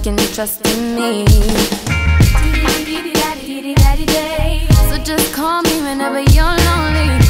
can trust in me. So just call me whenever you're lonely.